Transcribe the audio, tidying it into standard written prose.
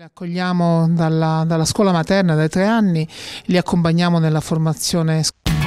Li accogliamo dalla scuola materna dai 3 anni, li accompagniamo nella formazione.